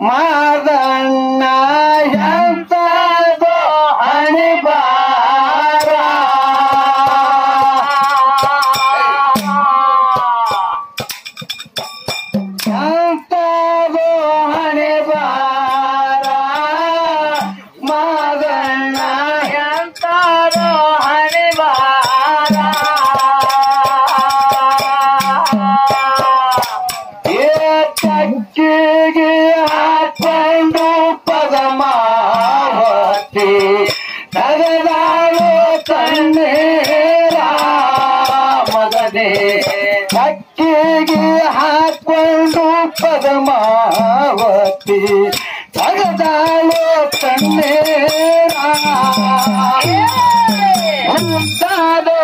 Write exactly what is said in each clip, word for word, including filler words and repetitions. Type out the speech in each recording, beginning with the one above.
ಮಾದಣ್ಣ ಎಂತದೋ ಹಣಿಬಾರ ಎಂತದೋ ಹಣಿಬಾರ ಮಾದಣ್ಣ ಎಂತದೋ ಹಣಿಬಾರ ಚಕ್ಕಿಗೆ ಹಾಕೊಂಡು ಪದಮಾವತಿ ತಗದಾಳು ಕಣ್ಣೀರ ಮಗನೇ ಚಕ್ಕಿಗೆ ಹಾಕೊಂಡು ಪದಮಾವತಿ ತಗದಾಳು ಕಣ್ಣೀರ ಮುಂತಾದೋ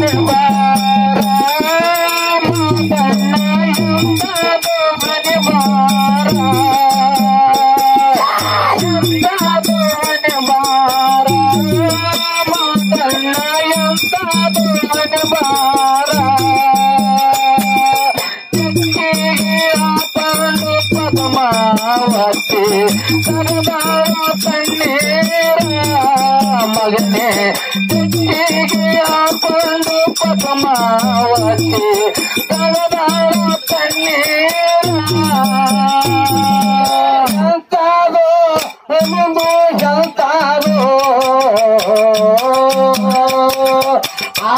ಪದ್ಮಾವತಿ ಕರದಾಳ ಕಣ್ಣೀರ ಮಗನೇ ತೆಕ್ಕಿಗೆ ಹಾಕೊಂಡು ಪದ್ಮಾವತಿ ಕರದಾಳ ಕಣ್ಣೀರ ಎಂತಾದೋ ಎಂದು ಎಂತಾದೋ ಆ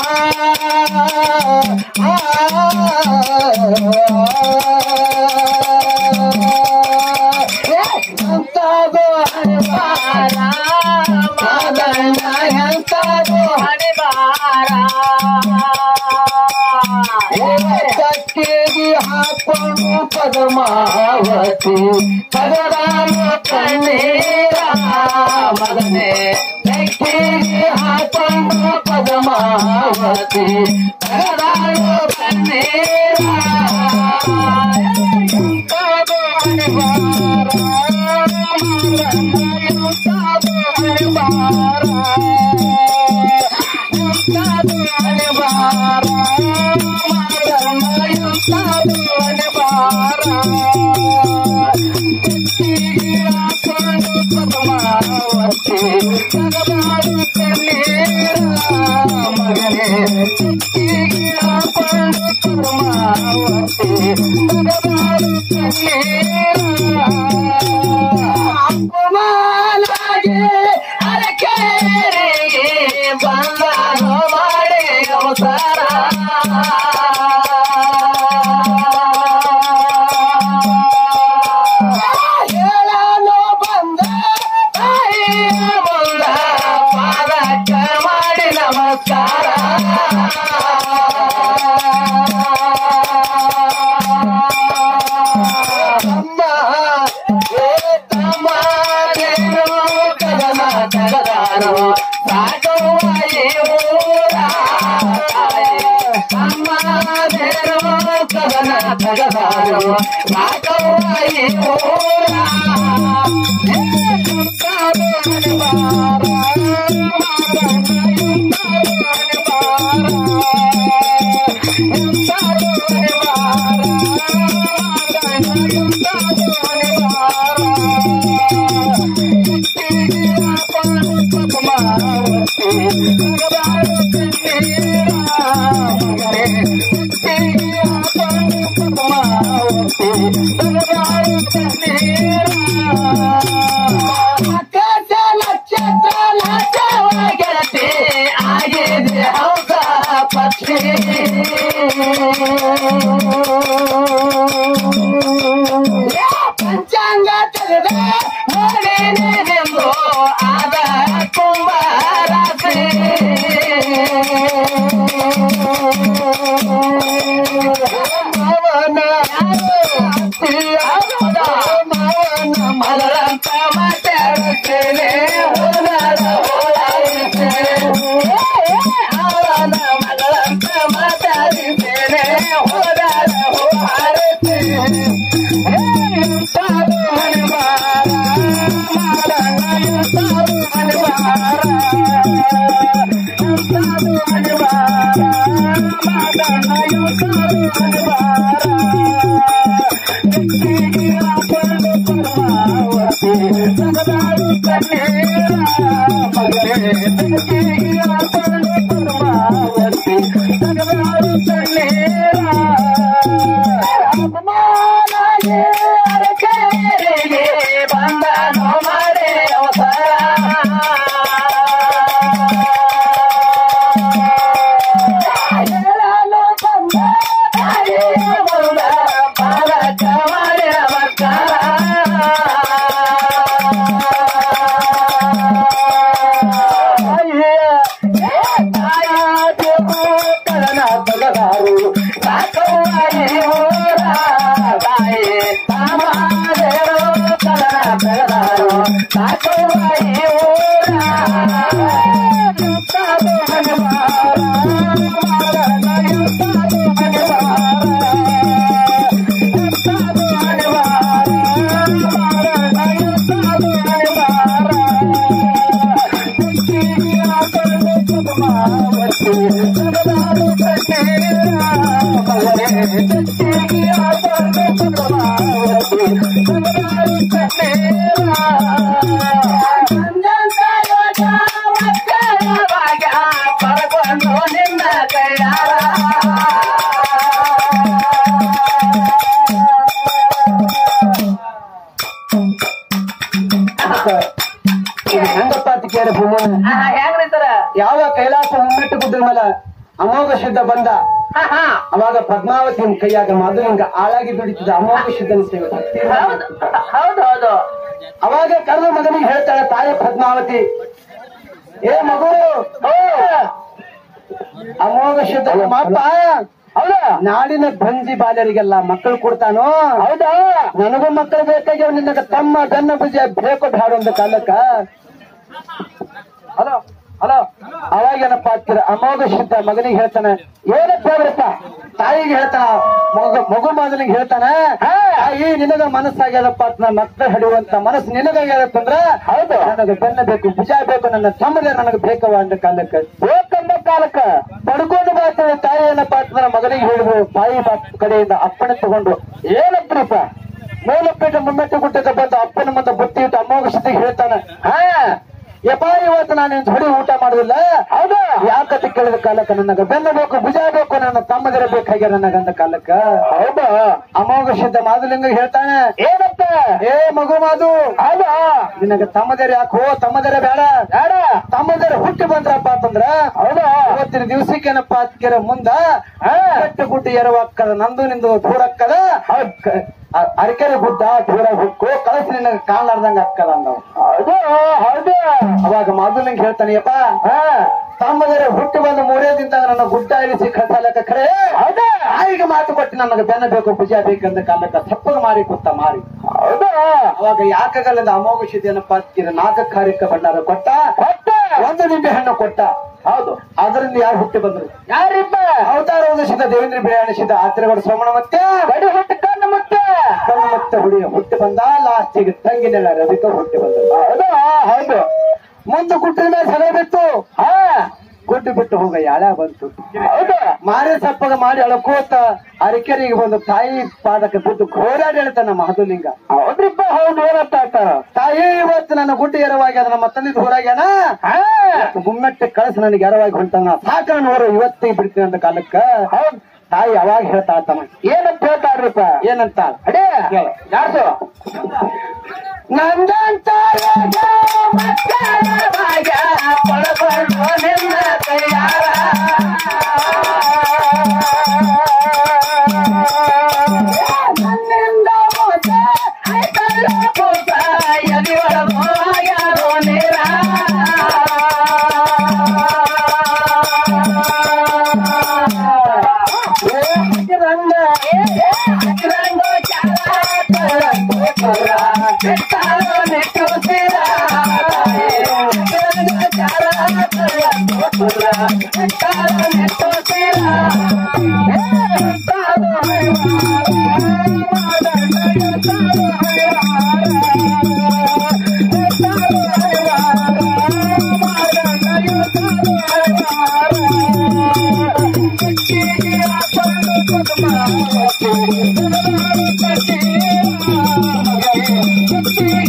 ಎಂತಾದೋ ಹಣಿಬಾರ ಮಾದಣ್ಣ ಎಂತಾದೋ ಹಣಿಬಾರ ಚಕ್ಕಿಗೆ ಹಾಕೊಂಡು ಪದ್ಮಾವತಿ ಪದರಾಳು ಕಣ್ಣೀರ ಮಗನೇ ಚಕ್ಕಿಗೆ ಹಾಕೊಂಡು ಪದ್ಮಾವತಿ ಪದರಾಳು ಕಣ್ಣೀರ ಎಂತಾದೋ ಹಣಿಬಾರ ಎಂತಾದೋ ಹಣಿಬಾರ ಎಂತಾದೋ ಹಣಿಬಾರ ಪದ್ಮಾವತಿ ತಗದಾಳು ಕಣ್ಣೀರ ಮಗನೇ ಚಕ್ಕಿಗೆ ಹಾಕೊಂಡು ಪದ್ಮಾವತಿ ತಗದಾಳು ಕಣ್ಣೀರ ಅಪ್ಪಮಾಲಾಗೆ ಅರಕೇರಿಗೆ ಬಂದಾನು ಮಾಡಿ ಅವತಾರ ಹೇಳಲು ಬಂದ ತಾಯಿಯ ಮುಂದ ಪಾದಕ್ಕ ಮಾಡಿ ನಮಸ್ಕಾರ ತಮ್ಮ ಏ ತಮ್ಮ ನೀನು ಕದನ ತಗದಾರು ಸಾಕುವಾಯಿ ಊರ ತಮ್ಮ ನೀನು ಕದನ ತಗದಾರು ಸಾಕುವಾಯಿ ಊರ ಎಂತಾದೋ ಹಣಿಬಾರ ಎಂತಾದೋ ಹಣಿಬಾರ ಎಂತಾದೋ ಹಣಿಬಾರ ಚಕ್ಕಿಗೆ ಹಾಕೊಂಡು ಪದ್ಮಾವತಿ ತಗದಾಳು ಕಣ್ಣೀರ ಮಗನೇ ಚಕ್ಕಿಗೆ ಹಾಕೊಂಡು ಪದ್ಮಾವತಿ ತಗದಾಳು ಕಣ್ಣೀರ ಆಕಾಶ ನಕ್ಷತ್ರ ನಾಚವ ಗೆಳತಿ ಆಗಿದೆ ಹೌಸ ಪಕ್ಷಿ ಪಂಚಾಂಗ ತೆಗೆದ ನೋಡೇನೆಂದು ಆದ ಕುಂಭರಾಶಿ ಮವನ ಮವನ ಮಲರಂತ ಮಾತಾಡುತ್ತೇನೆ ಹೋದಾಡ ಹೋದಾಡುತ್ತೇನೆ ಅವನ ಮಲರಂತ ಮಾತಾಡಿದ್ದೇನೆ ಹೋದಾಡ ಹೋದಾಡುತ್ತೇನೆ ಎಂತಾದೋ ಹಣಿಬಾರ ಮಾದಣ್ಣ ಎಂತಾದೋ ಹಣಿಬಾರ ಎಂತಾದೋ ಹಣಿಬಾರ ಮಾದಣ್ಣ ಎಂತಾದೋ ಹಣಿಬಾರ ಚಕ್ಕಿಗೆ ಹಾಕೊಂಡು ಪದ್ಮಾವತಿ ಯಾವ ಕೈಲಾಸ ಮುಮ್ಮೆಟ್ಟು ಗುಡ್ಡ ಮೇಲೆ ಅಮೋಘ ಶುದ್ಧ ಬಂದ ಅವಾಗ ಪದ್ಮಾವತಿ ಕೈಯಾಗ ಮೊದಲಿಂಗ ಆಳಾಗಿ ದುಡಿತಿದ್ದ ಅಮೋಘ ಶುದ್ಧನ ಸೇವೆ. ಹೌದು ಹೌದು. ಅವಾಗ ಕರ್ಮ ಮಗನಿಗೆ ಹೇಳ್ತಾಳೆ ತಾಯಿ ಪದ್ಮಾವತಿ, ಏ ಮಗು ಅಮೋಘ ಶುದ್ಧ ಅಪ್ಪ ಹೌದಾ ನಾಡಿನ ಬಂಜಿ ಬಾಲ್ಯರಿಗೆಲ್ಲ ಮಕ್ಕಳು ಕೊಡ್ತಾನೋ. ಹೌದಾ ನನಗೂ ಮಕ್ಕಳು ಬೇಕಾಗ್ಯಾವ, ನಿನ್ನಗ ತಮ್ಮ ಗನ್ನ ಭುಜ ಬೇಕು ಬೇಡ ಒಂದು ಕಾಲಕ್ಕ. ಹಲೋ ಹಲೋ ಅವಾಗೇನಪ್ಪ ಆಗ್ತೀರ ಅಮೋಘ ಶುದ್ಧ ಮಗನಿಗೆ ಹೇಳ್ತಾನೆ, ಏನಪ್ಪ ಅವರಪ್ಪ ತಾಯಿಗೆ ಹೇಳ್ತಾನ, ಮಗು ಮಗು ಮೊದಲಿಗೆ ಹೇಳ್ತಾನೆ, ತಾಯಿ ನಿನಗ ಮನಸ್ಸಾಗ್ಯದಪ್ಪ ನನ್ನ ಮಕ್ಕಳು ಹಿಡಿಯುವಂತ ಮನಸ್ಸು ನಿನಗಾಗ್ಯದತ್ತಂದ್ರ ಹೌದು ನನಗೆ ಬೆನ್ನ ಬೇಕು ಭುಜ ಬೇಕು, ನನ್ನ ತಮ್ಮದೇ ನನಗೆ ಬೇಕವ ಅಂದ ಕಾಲಕ್ಕ ಬೇಕಂದ ಕಾಲಕ್ಕ ಪಡ್ಕೊಂಡು ಬರ್ತಾನೆ. ತಾಯಿ ಏನಪ್ಪ ಅಂತಂದ್ರ ಮಗನಿಗೆ ಹೇಳಿದ್ರು, ತಾಯಿ ಕಡೆಯಿಂದ ಅಪ್ಪಣೆ ತಗೊಂಡು ಏನಪ್ಪ ಮೂಲಪೇಟೆ ಮುಮ್ಮೆಟ್ಟು ಗುಡ್ಡಕ್ಕೆ ಬಂದು ಅಪ್ಪನ ಮುಂದೆ ಬುತ್ತಿ ಇಟ್ಟು ಅಮೋಘ ಶುದ್ಧಿಗೆ ಹೇಳ್ತಾನೆ, ಹಾ ಯಪ್ಪ ಇವತ್ತು ನಾನು ಹೊಡಿ ಊಟ ಮಾಡುದಿಲ್ಲ. ಹೌದಾ ಯಾಕಂತ ಕೇಳಿದ ಕಾಲಕ್ಕ ನನಗ ಬೆನ್ನ ಬೇಕು ಭುಜ ಬೇಕು, ನನ್ನ ತಮ್ಮದಿರ ಬೇಕಾಗ್ಯ ನನಗಂದ ಕಾಲಕ್ಕ. ಹೌದಾ ಅಮೋಘ ಶುದ್ಧ ಮಾಧುಲಿಂಗ ಹೇಳ್ತಾನೆ, ಏನಪ್ಪ ಏ ಮಗು ಮಾಧು ಹೌದಾ ನಿನಗ ತಮ್ಮದಿರ ಯಾಕೋ ತಮ್ಮದಿರ ಬೇಡ ಬೇಡ ತಮ್ಮದಿರ ಹುಟ್ಟಿ ಬಂದ್ರಪ್ಪ ಅಂತಂದ್ರ ಹೌದಾ ಇವತ್ತಿನ ದಿವ್ಸಕ್ಕೇನಪ್ಪ ಅಕ್ಕಿರ ಮುಂದ ಗಟ್ಟ ಗುಡ್ಡ ಎರವಕ್ಕದ ನಂದು ನಿಂದು ದೂರಕ್ಕದ ಅರಕೆರೆ ಗುಡ್ಡ ದೂರ ಹುಕ್ಕು ಕಳಸಿ ನಿನಗ ಕಾಣ್ಲಾರ್ದಂಗ ಅಕ್ಕದ ಅಂದವ. ಹೌದು ಹೌದು ಅವಾಗ ಮಾಧುಲಿಂಗ ಹೇಳ್ತಾನೆ, ಯಪ್ಪ ತಮ್ಮದರೆ ಹುಟ್ಟಿ ಬಂದು ಮೂರೇ ದಿನದಾಗ ನನ್ನ ಗುಡ್ಡ ಇಳಿಸಿ ಕಳ್ಸಾಲಕ್ಕ ಖರೆ ಹೌದಾ ಆಯಿಗೆ ಮಾತು ಕೊಟ್ಟು ನನಗೆ ಬೆನ್ನ ಬೇಕು ಭುಜ ಬೇಕಂದ ಕಾಲಕ್ಕ ತಪ್ಪಗ ಮಾರಿ ಕೊತ್ತ ಮಾರಿ. ಹೌದಾ ಅವಾಗ ಯಾಕಾಗಲ್ಲದ ಅಮೋಘ ಶುದ್ಧಿಯನ್ನಪ್ಪ ಅಕ್ಕಿರ ನಾಲ್ಕ ಕಾರ್ಯಕ್ಕ ಭಂಡಾರ ಕೊಟ್ಟ ಕೊಟ್ಟ ಒಂದು ನಿಂಬೆ ಹಣ್ಣು ಕೊಟ್ಟ. ಹೌದು ಅದರಿಂದ ಯಾರು ಹುಟ್ಟಿ ಬಂದ್ರು ಯಾರಿಪ್ಪ ಅವತಾರ ಉದಯಿಸಿದ ದೇವೇಂದ್ರ ಬಿರಿಯಾಣಿಸಿದ ಆಚರಣೆಗಳು ಸೋಮಣ ಮತ್ತೆ ಗಡಿ ಹುಟ್ಟಿ ಕಣ್ಣು ಮತ್ತೆ ಕಣ್ಣು ಮತ್ತೆ ಹುಡಿ ಹುಟ್ಟಿ ಬಂದ ಲಾಸ್ಟಿಗೆ ತಂಗಿ ನೆಲ ರವಿಕ ಹುಟ್ಟಿ ಬಂದ. ಹೌದಾ ಹೌದು ಮುಂದೆ ಗುಟ್ಟಿನ ಮೇಲೆ ಸಲ ಬಿತ್ತು ಹಾ ಗುಡ್ಡು ಬಿಟ್ಟು ಹೋಗ ಯಾಳ ಬಂತು. ಹೌದಾ ಮಾರಿ ಸಪ್ಪಗ ಮಾಡಿ ಅಳಕೋತ ಅರಿಕೆರಿಗೆ ಬಂದು ತಾಯಿ ಪಾದಕ್ಕೆ ಬಿದ್ದು ಘೋರಾಡಿ ಹೇಳ್ತಾನ ಮಹದುಲಿಂಗ. ಹೌದ್ರಿಪ್ಪ ಹೌದು ಏನಂತ ಆಗ್ತಾರ ತಾಯಿ ಇವತ್ತು ನನ್ನ ಗುಡ್ಡ ಎರವಾಗಿ ಅದ ನಮ್ಮ ತಂದಿದ್ದು ಊರಾಗ್ಯಾನ ಗುಮ್ಮೆಟ್ಟೆ ಕಳಸ ನನಗೆ ಎರವಾಗಿ ಹೊಂಟಾನ ಸಾಕ ನೋಡು ಇವತ್ತಿಗೆ ಬಿಡ್ತೀನಿ ಅಂತ ಕಾಲಕ್ಕ. ಹೌದ್ ತಾಯಿ ಅವಾಗ ಹೇಳ್ತಾ ತಮ್ಮ ಏನಂತ ಹೇಳ್ತಾರ್ರಿಪ್ಪ ಏನಂತ ಅಡೇ ಯಾರು ನಂದಂತ ಪಡ್ಕೊಂಡು ನಿನ್ನ ಕೈಯಾರ ನನ್ನಿಂದ ಮೋಸ ಆಯ್ತಲ್ಲ ಮೋಸ ಎದಿ ಒಳಗೋಗ್ಯಾರೋ ನೀರ ರಂಗ ರಂಗ ಚಾರ ನಿಟ್ಟುತ್ತೀರ Thank you.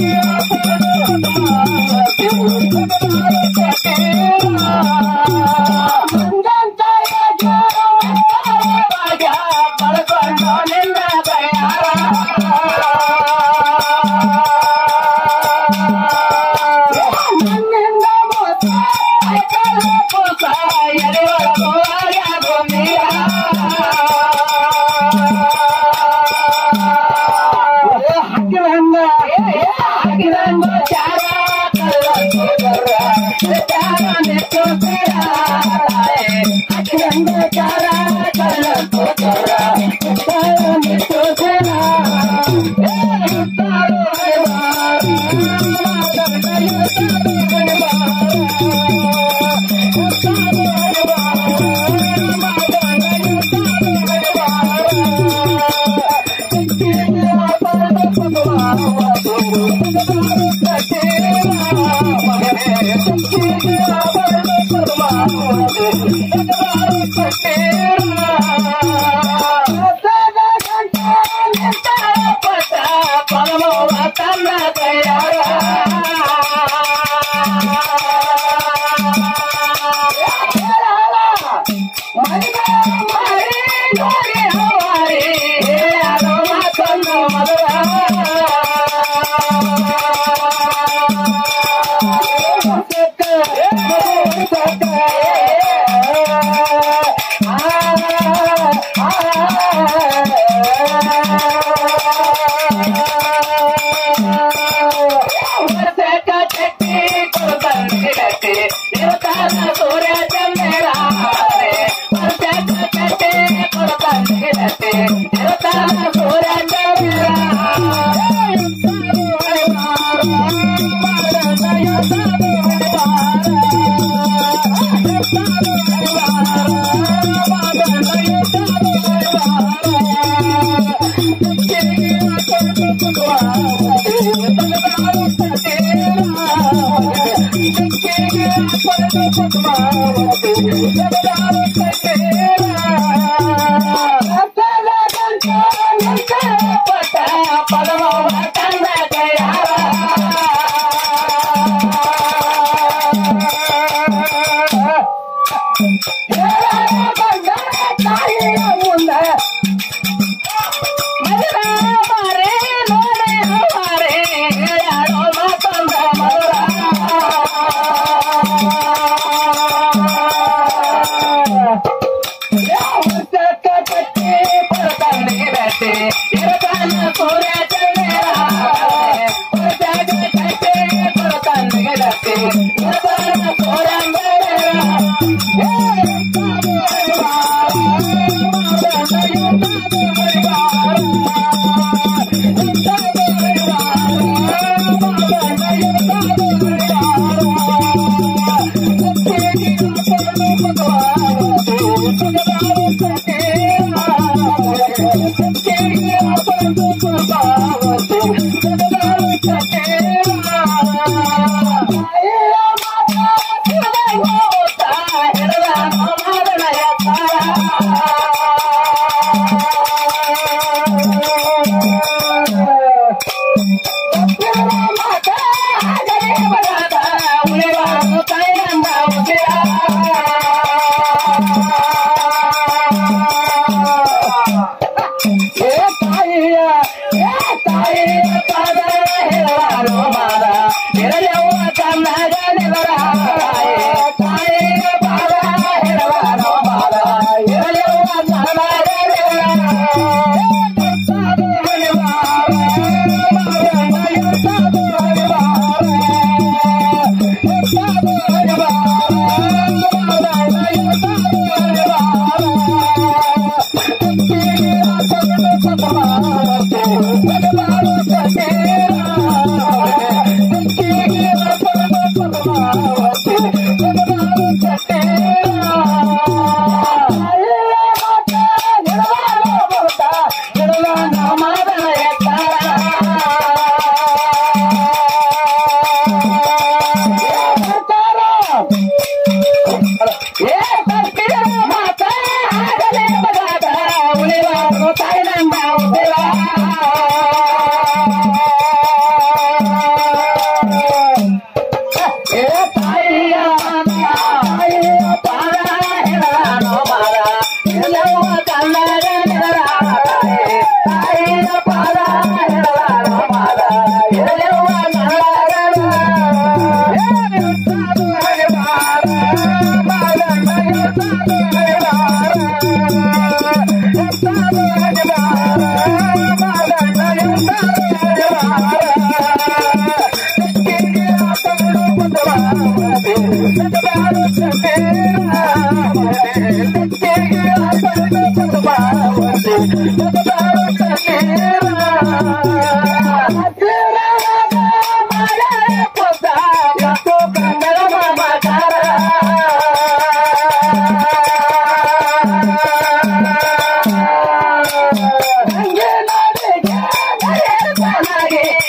Hãy subscribe cho kênh Ghiền Mì Gõ để không bỏ lỡ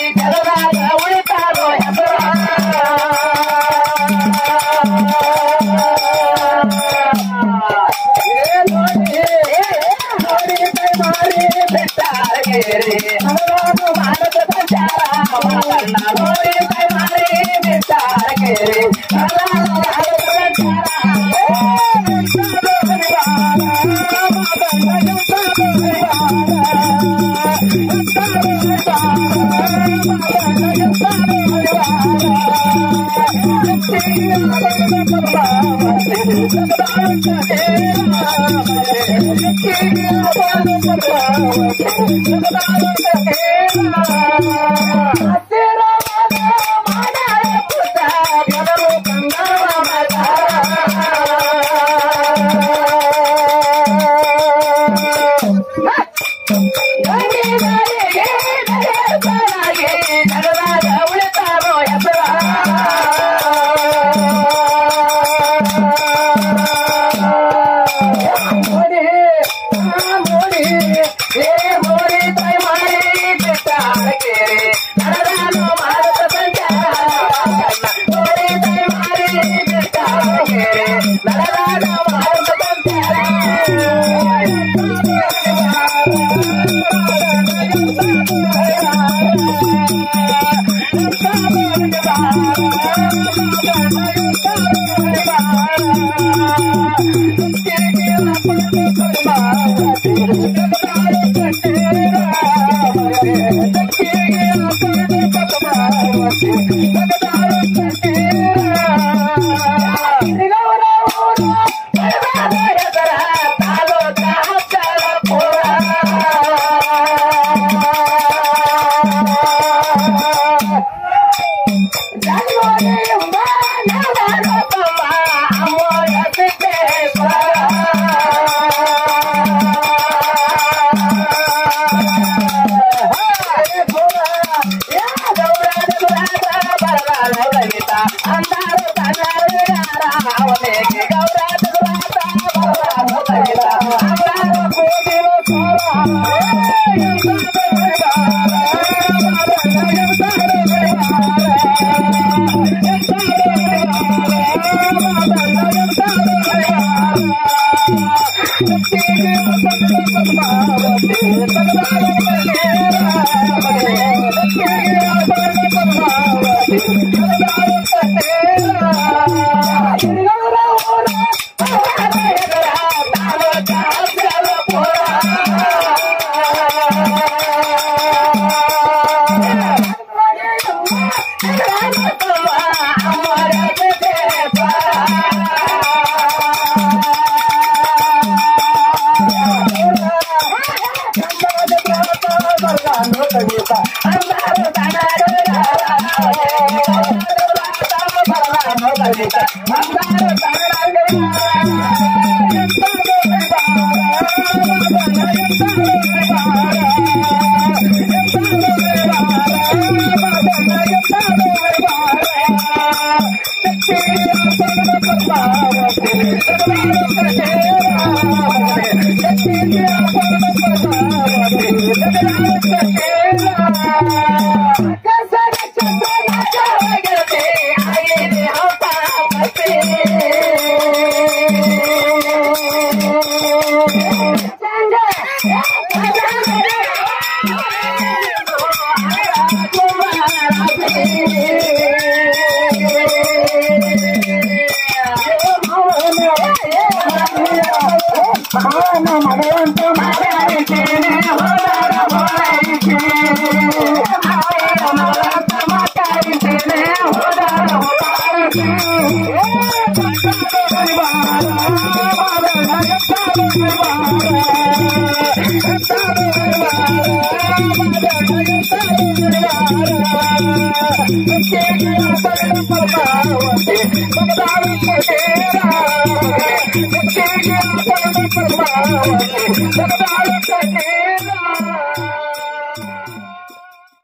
Dasarata